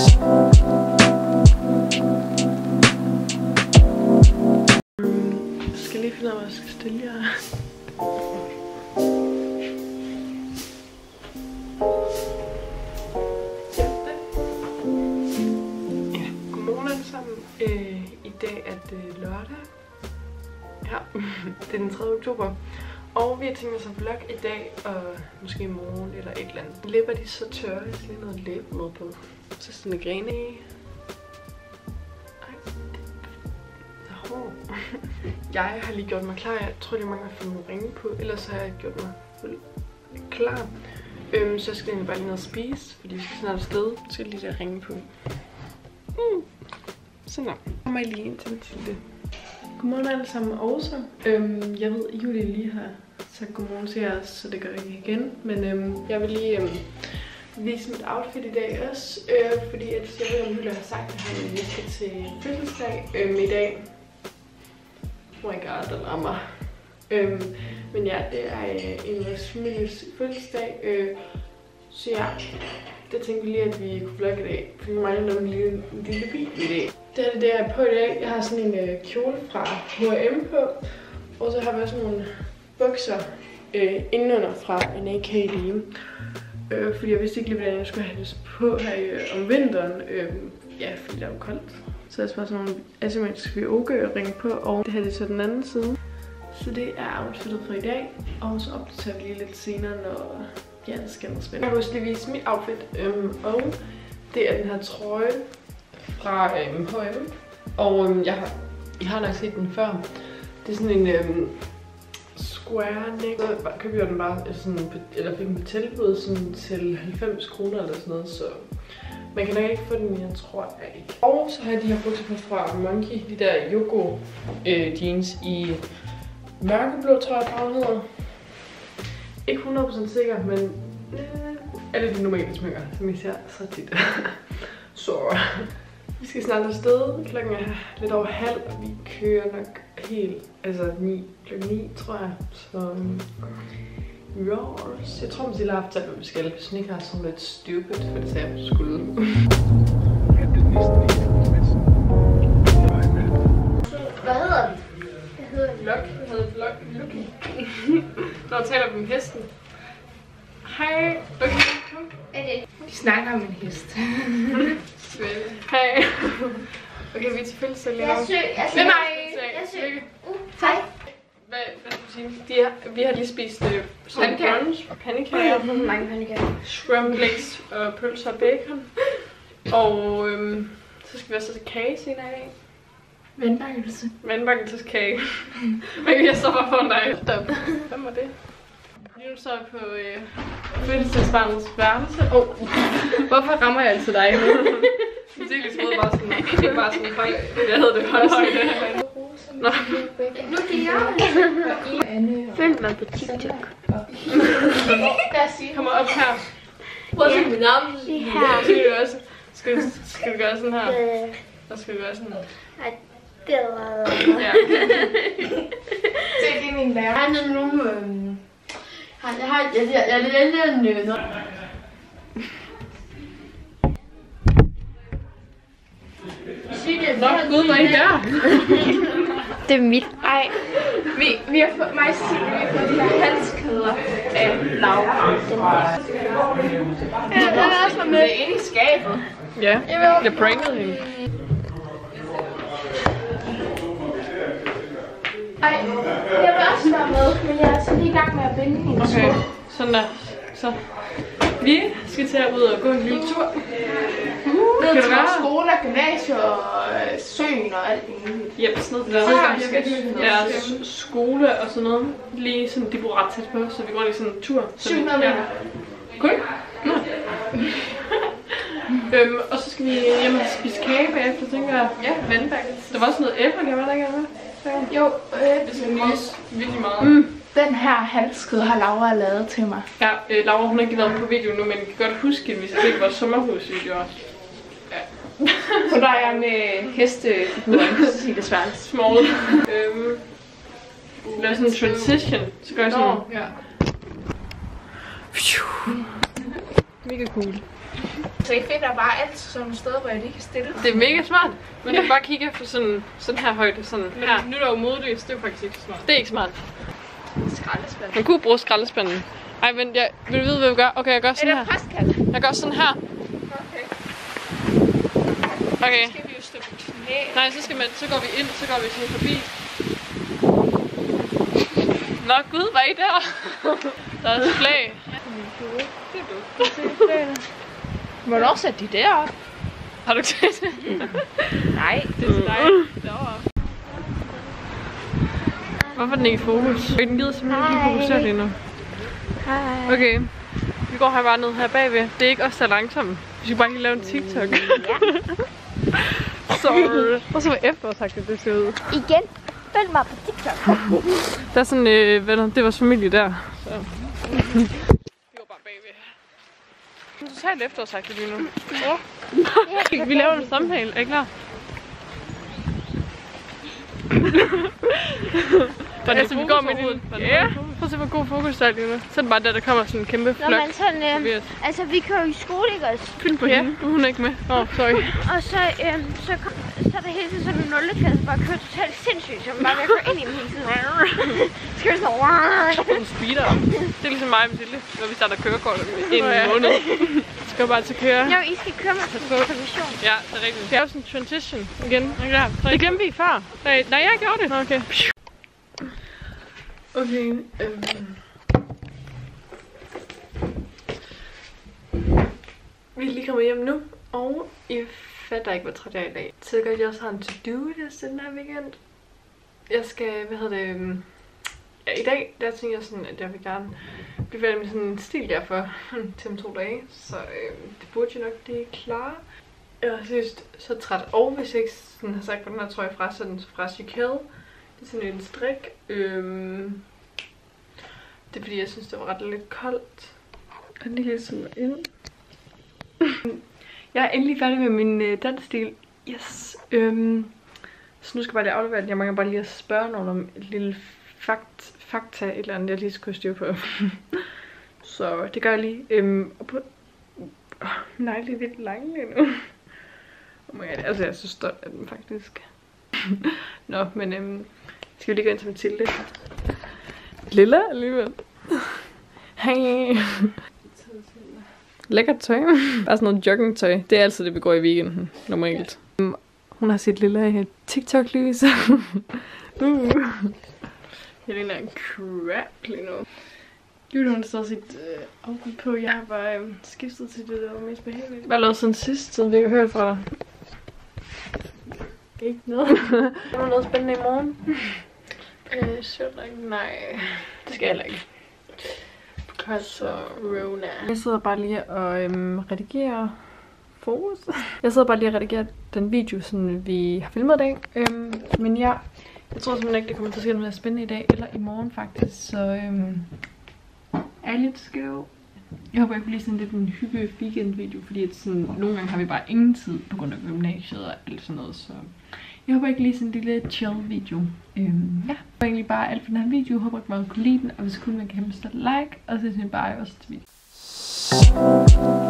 Jeg skal lige finde ud af, hvad jeg skal stille jer. Godmorgen alle sammen. I dag er det lørdag. Ja, det er den 3. oktober. Og vi har tænkt os en vlog i dag, og måske i morgen eller et eller andet. Læber de så tørre, jeg skal lige noget læbemad på. Så sådan en grene i. Jeg har lige gjort mig klar. Jeg tror, det er mange, der har fået nogle ringe på. Ellers har jeg gjort mig klar. Så jeg skal egentlig bare lige noget at spise, fordi vi skal snart afsted. Så skal jeg lige der ringe på. Sådan der. Kommer jeg lige ind til det. Godmorgen alle sammen også. Jeg ved, at Julie lige har sagt godmorgen til jer, så det gør jeg ikke igen. Men jeg vil lige vise mit outfit i dag også. Fordi at jeg ved, at Julie har sagt, at vi skal til fødselsdag i dag. Oh my god, den rammer. Men ja, det er en af vores families fødselsdag. Så ja, det tænkte vi lige, at vi kunne vlogge i dag. Fordi vi mangler en lille bil i dag. Det er det, jeg er på i dag. Jeg har sådan en kjole fra H&M på. Og så har vi også nogle bukser indenunder fra en AK lige. Fordi jeg vidste ikke lige, hvordan jeg skulle have det på her om vinteren. Ja, fordi det er jo koldt. Så jeg skal bare sådan nogle asymmetriske ringe på. Og det her det er så den anden side. Så det er outfittet for i dag. Og så opdaterer vi lige lidt senere, når ja, det skal noget spændende. Jeg vil også lige vise mit outfit. Og det er den her trøje fra H&M. Og I har nok set den før. Det er sådan en square neck. Så købte jeg den bare sådan, eller fik den på tilbud sådan til 90 kroner eller sådan noget. Så man kan nok ikke få den, jeg tror jeg ikke. Og så har jeg de her bukser på fra Monkey. De der Yogo jeans i mørkeblå, tror jeg farven hedder. Ikke 100% sikker, men alle de normale smykker, som I ser så tit. Så vi skal snart afsted. Klokken er lidt over halv, og vi kører nok helt, altså klokken 9, tror jeg. Så yes. Jeg tror, man har haft talt, hvad vi skal. Hvis den ikke har sådan lidt stupid, for det sagde jeg skulle. Hvad hedder den? Jeg hedder Vlog. Når jeg taler om hesten. Hej. Okay, kom. De snakker om en hest. Hej. Okay, vi er til fødselsdag lige nu. Jeg søger. Hej. Hvad skal du sige? Vi har lige spist pandekager. Mange pandekager. Scrambled eggs og pølser og bacon. Og så skal vi også til kage senere i dag. Vandbakkelseskage. Men jeg står bare foran dig. Hvem var det? Lige nu står jeg på fødselsdagsbarnets værelse. Hvorfor rammer jeg altid dig? Det er lige bare sådan høj. Jeg havde det højt. Nå. Nu kan jeg. Følg mig på TikTok. Kom op her. Prøv at se mit navn. Her. Skal du gøre sådan her? Og skal du gøre sådan her? Ja. Det er min lærer. Han er nogle... Jeg er lidt noget. Nå, gud, hvad er det der? Det er mit. Ej, vi har fået, mig og Cecilie, vi har fået de her halskæder af Laura. Jeg vil også være med inde i skabet. Ja, jeg prankede hende. Ej, jeg vil også være med, men jeg er så lige i gang med at binde hende. Okay, sådan der. Så vi skal til at ud og gå en lille tur. Ned til vores skole og gymnasium og søen og alt muligt. Yep, sådan noget. Ja, skole og sådan noget. Lige sådan, de bor ret tæt på, så vi går lige sådan en tur. 700 meter. Cool. Nå. Og så skal vi hjem og spise kage bagefter, tænker jeg. Ja, vandbakkelse. Der var også noget æble, var der ikke med? Jo, det skal nydes virkelig meget. Den her halskæde har Laura lavet til mig. Ja, Laura hun har ikke været på video nu, men vi kan godt huske, at vi skal se vores sommerhusvideoer. Ja. Så der er jeg med hestefiguren, så siger det svært. Small. Laver sådan en transition, så gør jeg sådan. Ja. Mega cool. Så I finder bare alt sådan nogle steder, hvor jeg lige kan stille. Det er mega smart. Men du kan bare kigge efter sådan her højde. Sådan her. Nu er der jo modløs, det er jo faktisk ikke smart. Det er ikke smart. Skraldespand. Man kunne bruge skraldespanden. Ej, men vil du vide, hvad vi gør? Okay, jeg gør sådan her. Jeg gør sådan her. Okay. Så skal vi jo stå på knæ. Nej, så går vi ind, så går vi sådan forbi. Nå gud, var I der? Der er et flag. Det er du. Hvornår satte de deroppe? Har du set det? Nej, Det er til dig. Derovre. Hvorfor er den ikke i fokus? Den gider simpelthen ikke fokusere lige nu. Hej. Okay. Vi går her bare ned her bagved. Det er ikke os, der er langsomme. Vi skal bare lige lave en TikTok. Sorry. Prøv så hvad efterårsagtigt det ser ud. Igen. Følg mig på TikTok. Der er sådan, venner, det var familie der. Så. Vi går bare bagved. Det er totalt efterårsagtigt lige nu. Ja. Vi laver en samtale. Er I klar? Altså, vi går med det. Ja, prøv at se, hvor god fokus der er lige nu. Så er det bare der kommer sådan en kæmpe flok. Nå, men sådan, altså vi kører jo i skole, ikke også? Pynt på hende. Hun er ikke med. Sorry. Og så er det hele tiden sådan en 0. klasse, bare kører totalt sindssygt, så man bare vil køre ind i dem hele tiden. Så kører sådan Hun speeder. Det er ligesom mig og Mathilde, når vi starter kørekort i en måned. Vi skal bare til at køre. Jo, I skal køre mig på kondition. Ja, det er rigtigt. Det er jo sådan en transition igen. Det glemte vi før. Nej, jeg gjorde det. Okay. Okay, vi er lige kommet hjem nu, og I fatter ikke, hvor træt jeg er i dag. Så godt, at jeg også har en to-do-liste den her weekend. Jeg skal, i dag, der tænker jeg sådan, at jeg vil gerne blive færdig med sådan en stil, jeg får til om 2 dage. Så det burde jo nok blive klar. Jeg er seriøst så træt, og hvis jeg ikke sådan har sagt, hvordan jeg trøje fra, så er den fra Chiquelle. Det er sådan en strik. Det er fordi, jeg synes, det var ret lidt koldt. Og det kan sådan ind. Jeg er endelig færdig med min dansstil. Yes. Så nu skal jeg bare lige aflevere den. Jeg mangler bare lige at spørge nogen om et lille fakta, et eller andet, jeg lige skal styre på. Så det gør jeg lige. Nej, det er lidt lang lige nu. Oh my god, altså jeg er så stolt af den faktisk. Nå, men skal vi lige gå ind til Mathilde. Lilla alligevel. Hey. Lækkert tøj. Bare sådan noget joggingtøj. Det er altid det, vi går i weekenden, normalt. Hun har set Lilla i TikTok-lys. Jeg ligner en crap lige nu. Julie, hun har så sit outfit på. Jeg har bare skiftet til det, der var mest behageligt. Hvad har lavet siden sidst, siden vi ikke har hørt fra dig? Ikke noget. Er der noget spændende i morgen? Nej. Det skal jeg heller ikke. Så Rona. Jeg sidder bare lige og redigerer fokus. Jeg sidder bare lige og redigerer den video, som vi har filmet i dag. Men ja, jeg tror simpelthen ikke, det kommer til at ske noget spændende i dag eller i morgen faktisk. Så er lidt skæv. Jeg håber, jeg kunne lige sådan lidt en hygge weekend-video, fordi at sådan, nogle gange har vi bare ingen tid på grund af gymnasiet og alt sådan noget. Så jeg håber ikke lige sådan en lille chill-video. Ja, det var egentlig bare alt for den her video. Jeg håber, at man kunne lide den, og hvis I kunne, man kan have en like, og så synes jeg bare også til video.